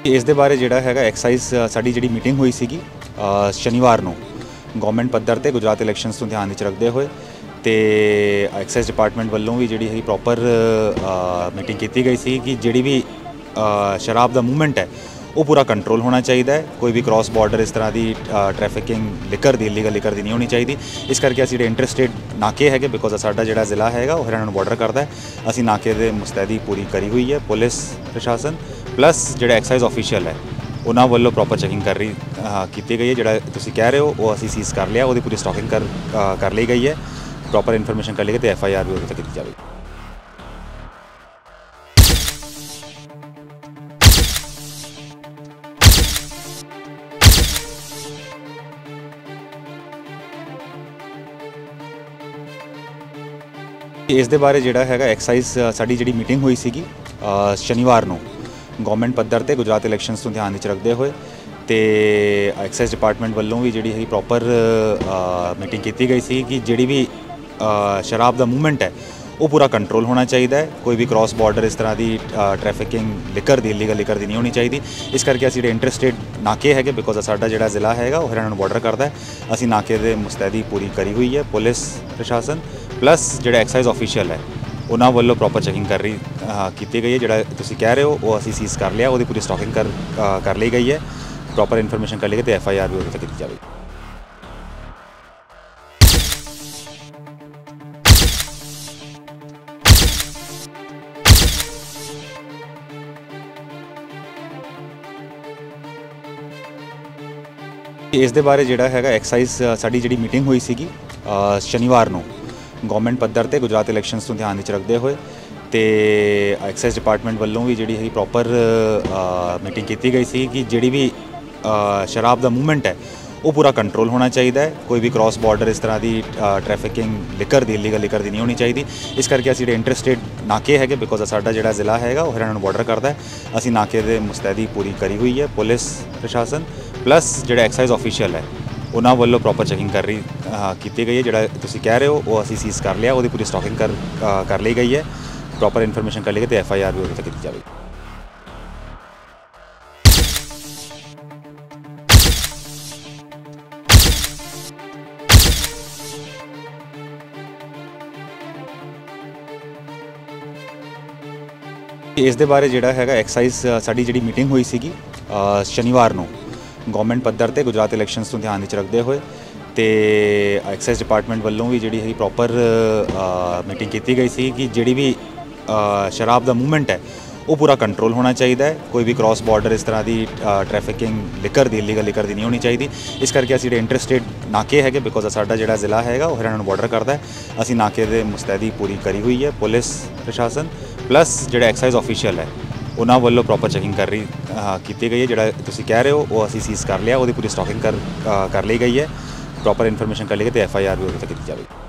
ਇਸ ਦੇ ਬਾਰੇ ਜਿਹੜਾ ਹੈਗਾ ਐਕਸਾਈਜ਼ ਸਾਡੀ ਜਿਹੜੀ ਮੀਟਿੰਗ ਹੋਈ ਸੀਗੀ ਸ਼ਨੀਵਾਰ ਨੂੰ ਗਵਰਨਮੈਂਟ ਪੱਧਰ ਤੇ ਗੁਜਰਾਤ ਇਲੈਕਸ਼ਨਸ ਨੂੰ ਧਿਆਨ ਵਿੱਚ ਰੱਖਦੇ ਹੋਏ ਤੇ ਐਕਸਾਈਜ਼ ਡਿਪਾਰਟਮੈਂਟ ਵੱਲੋਂ ਵੀ ਜਿਹੜੀ ਹੈ ਪ੍ਰੋਪਰ ਮੀਟਿੰਗ ਕੀਤੀ ਗਈ ਸੀ ਕਿ ਜਿਹੜੀ ਵੀ ਸ਼ਰਾਬ ਦਾ ਮੂਵਮੈਂਟ ਹੈ ਉਹ ਪੂਰਾ ਕੰਟਰੋਲ ਹੋਣਾ ਚਾਹੀਦਾ ਹੈ। ਕੋਈ ਵੀ ਕ੍ਰਾਸ ਬਾਰਡਰ ਇਸ ਤਰ੍ਹਾਂ ਦੀ ਟ੍ਰੈਫਿਕਿੰਗ ਲਿਕਰ ਦੀ ਇਲੀਗਲ ਲਿਕਰ ਦੀ ਨਹੀਂ ਹੋਣੀ ਚਾਹੀਦੀ। ਇਸ ਕਰਕੇ ਅਸੀਂ ਜਿਹੜੇ ਇੰਟਰਸਟੇਟ ਨਾਕੇ ਹੈਗੇ ਬਿਕੋਜ਼ ਸਾਡਾ ਜਿਹੜਾ ਜ਼ਿਲ੍ਹਾ ਹੈਗਾ ਉਹ ਹਰਿਆਣਾ ਨੂੰ ਬਾਰਡਰ ਕਰਦਾ ਹੈ, ਅਸੀਂ ਨਾਕੇ ਦੇ ਮੁਸਤੈਦੀ ਪੂਰੀ ਕਰੀ ਹੋਈ ਹੈ। ਪੁਲਿਸ ਪ੍ਰਸ਼ਾਸਨ ਪਲੱਸ ਜਿਹੜਾ ਐਕਸਾਈਜ਼ ਆਫੀਸ਼ੀਅਲ ਹੈ ਉਹਨਾਂ ਵੱਲੋਂ ਪ੍ਰੋਪਰ ਚੈਕਿੰਗ ਕੀਤੀ ਗਈ ਹੈ। ਜਿਹੜਾ ਤੁਸੀਂ ਕਹਿ ਰਹੇ ਹੋ ਉਹ ਅਸੀਂ ਸੀਜ਼ ਕਰ ਲਿਆ, ਉਹਦੀ ਪੂਰੀ ਸਟਾਕਿੰਗ ਕਰ ਲਈ ਗਈ ਹੈ। ਪ੍ਰੋਪਰ ਇਨਫੋਰਮੇਸ਼ਨ ਕਰ ਲਈ ਤੇ FIR ਵੀ ਉਹਦੇ ਤੇ ਕੀਤੀ ਜਾਵੇਗੀ। ਇਸ ਦੇ ਬਾਰੇ ਜਿਹੜਾ ਹੈਗਾ ਐਕਸਾਈਜ਼ ਸਾਡੀ ਜਿਹੜੀ ਮੀਟਿੰਗ ਹੋਈ ਸੀਗੀ ਸ਼ਨੀਵਾਰ ਨੂੰ ਗਵਰਨਮੈਂਟ ਪੱਧਰ ਤੇ ਗੁਜਰਾਤ ਇਲੈਕਸ਼ਨਸ ਨੂੰ ਧਿਆਨ ਵਿੱਚ ਰੱਖਦੇ ਹੋਏ ਤੇ ਐਕਸਾਈਜ਼ ਡਿਪਾਰਟਮੈਂਟ ਵੱਲੋਂ ਵੀ ਜਿਹੜੀ ਹੈ ਪ੍ਰੋਪਰ ਮੀਟਿੰਗ ਕੀਤੀ ਗਈ ਸੀ ਕਿ ਜਿਹੜੀ ਵੀ ਸ਼ਰਾਬ ਦਾ ਮੂਵਮੈਂਟ ਹੈ ਉਹ ਪੂਰਾ ਕੰਟਰੋਲ ਹੋਣਾ ਚਾਹੀਦਾ ਹੈ। ਕੋਈ ਵੀ ਕ੍ਰਾਸ ਬਾਰਡਰ ਇਸ ਤਰ੍ਹਾਂ ਦੀ ਟ੍ਰੈਫਿਕਿੰਗ ਲਿਕਰ ਦੀ ਇਲੀਗਲ ਲਿਕਰ ਦੀ ਨਹੀਂ ਹੋਣੀ ਚਾਹੀਦੀ। ਇਸ ਕਰਕੇ ਅਸੀਂ ਜਿਹੜੇ ਇੰਟਰਸਟੇਟ ਨਾਕੇ ਹੈਗੇ ਬਿਕੋਜ਼ ਸਾਡਾ ਜਿਹੜਾ ਜ਼ਿਲ੍ਹਾ ਹੈਗਾ ਉਹ ਹਰਿਆਣਾ ਨੂੰ ਬਾਰਡਰ ਕਰਦਾ ਹੈ, ਅਸੀਂ ਨਾਕੇ ਦੇ ਮੁਸਤੈਦੀ ਪੂਰੀ ਕਰੀ ਹੋਈ ਹੈ। ਪੁਲਿਸ ਪ੍ਰਸ਼ਾਸਨ ਪਲੱਸ ਜਿਹੜਾ ਐਕਸਾਈਜ਼ ਆਫੀਸ਼ੀਅਲ ਹੈ ਉਹਨਾਂ ਵੱਲੋਂ ਪ੍ਰੋਪਰ ਚੈਕਿੰਗ ਕੀਤੀ ਗਈ ਹੈ। ਜਿਹੜਾ ਤੁਸੀਂ ਕਹਿ ਰਹੇ ਹੋ ਉਹ ਅਸੀਂ ਸੀਜ਼ ਕਰ ਲਿਆ, ਉਹਦੀ ਪੂਰੀ ਸਟਾਕਿੰਗ ਕਰ ਲਈ ਗਈ ਹੈ। ਪ੍ਰੋਪਰ ਇਨਫੋਰਮੇਸ਼ਨ ਕਰ ਲਈ ਤੇ FIR ਵੀ ਉਹਦੇ ਤੇ ਕੀਤੀ ਜਾਵੇਗੀ। ਇਸ ਦੇ ਬਾਰੇ ਜਿਹੜਾ ਹੈਗਾ ਐਕਸਾਈਜ਼ ਸਾਡੀ ਜਿਹੜੀ ਮੀਟਿੰਗ ਹੋਈ ਸੀਗੀ ਸ਼ਨੀਵਾਰ ਨੂੰ ਗਵਰਨਮੈਂਟ ਪੱਧਰ ਤੇ ਗੁਜਰਾਤ ਇਲੈਕਸ਼ਨਸ ਨੂੰ ਧਿਆਨ ਵਿੱਚ ਰੱਖਦੇ ਹੋਏ ਤੇ ਐਕਸਾਈਜ਼ ਡਿਪਾਰਟਮੈਂਟ ਵੱਲੋਂ ਵੀ ਜਿਹੜੀ ਹੈ ਪ੍ਰੋਪਰ ਮੀਟਿੰਗ ਕੀਤੀ ਗਈ ਸੀ ਕਿ ਜਿਹੜੀ ਵੀ ਸ਼ਰਾਬ ਦਾ ਮੂਵਮੈਂਟ ਹੈ ਉਹ ਪੂਰਾ ਕੰਟਰੋਲ ਹੋਣਾ ਚਾਹੀਦਾ ਹੈ। ਕੋਈ ਵੀ ਕ੍ਰਾਸ ਬਾਰਡਰ ਇਸ ਤਰ੍ਹਾਂ ਦੀ ਟ੍ਰੈਫਿਕਿੰਗ ਲਿਕਰ ਦੀ ਇਲੀਗਲ ਲਿਕਰ ਦੀ ਨਹੀਂ ਹੋਣੀ ਚਾਹੀਦੀ। ਇਸ ਕਰਕੇ ਅਸੀਂ ਜਿਹੜੇ ਇੰਟਰਸਟੇਟ ਨਾਕੇ ਹੈਗੇ ਬਿਕੋਜ਼ ਸਾਡਾ ਜਿਹੜਾ ਜ਼ਿਲ੍ਹਾ ਹੈਗਾ ਉਹ ਹਰਿਆਣਾ ਨੂੰ ਬਾਰਡਰ ਕਰਦਾ ਹੈ, ਅਸੀਂ ਨਾਕੇ ਦੇ ਮੁਸਤੈਦੀ ਪੂਰੀ ਕਰੀ ਹੋਈ ਹੈ। ਪੁਲਿਸ ਪ੍ਰਸ਼ਾਸਨ ਪਲੱਸ ਜਿਹੜਾ ਐਕਸਾਈਜ਼ ਆਫੀਸ਼ੀਅਲ ਹੈ ਉਹਨਾਂ ਵੱਲੋਂ ਪ੍ਰੋਪਰ ਚੈਕਿੰਗ ਕੀਤੀ ਗਈ ਹੈ। ਜਿਹੜਾ ਤੁਸੀਂ ਕਹਿ ਰਹੇ ਹੋ ਉਹ ਅਸੀਂ ਸੀਜ਼ ਕਰ ਲਿਆ, ਉਹਦੀ ਪੂਰੀ ਸਟਾਕਿੰਗ ਕਰ ਲਈ ਗਈ ਹੈ। ਪ੍ਰੋਪਰ ਇਨਫੋਰਮੇਸ਼ਨ ਕਰ ਲਈ ਤੇ FIR ਵੀ ਉਹਦੇ ਤੇ ਕੀਤੀ ਜਾਵੇਗੀ। ਇਸ ਦੇ ਬਾਰੇ ਜਿਹੜਾ ਹੈਗਾ ਐਕਸਾਈਜ਼ ਸਾਡੀ ਜਿਹੜੀ ਮੀਟਿੰਗ ਹੋਈ ਸੀਗੀ ਸ਼ਨੀਵਾਰ ਨੂੰ ਗਵਰਨਮੈਂਟ ਪੱਧਰ ਤੇ ਗੁਜਰਾਤ ਇਲੈਕਸ਼ਨਸ ਨੂੰ ਧਿਆਨ ਵਿੱਚ ਰੱਖਦੇ ਹੋਏ ਤੇ ਐਕਸਾਈਜ਼ ਡਿਪਾਰਟਮੈਂਟ ਵੱਲੋਂ ਵੀ ਜਿਹੜੀ ਹੈ ਪ੍ਰੋਪਰ ਮੀਟਿੰਗ ਕੀਤੀ ਗਈ ਸੀ ਕਿ ਜਿਹੜੀ ਵੀ ਸ਼ਰਾਬ ਦਾ ਮੂਵਮੈਂਟ ਹੈ ਉਹ ਪੂਰਾ ਕੰਟਰੋਲ ਹੋਣਾ ਚਾਹੀਦਾ ਹੈ। ਕੋਈ ਵੀ ਕ੍ਰਾਸ ਬਾਰਡਰ ਇਸ ਤਰ੍ਹਾਂ ਦੀ ਟ੍ਰੈਫਿਕਿੰਗ ਲਿਕਰ ਦੀ ਇਲੀਗਲ ਲਿਕਰ ਦੀ ਨਹੀਂ ਹੋਣੀ ਚਾਹੀਦੀ। ਇਸ ਕਰਕੇ ਅਸੀਂ ਜਿਹੜੇ ਇੰਟਰਸਟੇਟ ਨਾਕੇ ਹੈਗੇ ਬਿਕੋਜ਼ ਸਾਡਾ ਜਿਹੜਾ ਜ਼ਿਲ੍ਹਾ ਹੈਗਾ ਉਹ ਹਰਿਆਣਾ ਨੂੰ ਬਾਰਡਰ ਕਰਦਾ ਹੈ, ਅਸੀਂ ਨਾਕੇ ਦੇ ਮੁਸਤੈਦੀ ਪੂਰੀ ਕਰੀ ਹੋਈ ਹੈ। ਪੁਲਿਸ ਪ੍ਰਸ਼ਾਸਨ ਪਲੱਸ ਜਿਹੜਾ ਐਕਸਾਈਜ਼ ਆਫੀਸ਼ੀਅਲ ਹੈ ਉਹਨਾਂ ਵੱਲੋਂ ਪ੍ਰੋਪਰ ਚੈਕਿੰਗ ਕੀਤੀ ਗਈ ਹੈ। ਜਿਹੜਾ ਤੁਸੀਂ ਕਹਿ ਰਹੇ ਹੋ ਉਹ ਅਸੀਂ ਸੀਜ਼ ਕਰ ਲਿਆ, ਉਹਦੀ ਪੂਰੀ ਸਟਾਕਿੰਗ ਕਰ ਲਈ ਗਈ ਹੈ। ਪ੍ਰੋਪਰ ਇਨਫੋਰਮੇਸ਼ਨ ਕਰ ਲਈ ਤੇ FIR ਵੀ ਉਹਦੇ ਤੇ ਕੀਤੀ ਜਾਵੇਗੀ।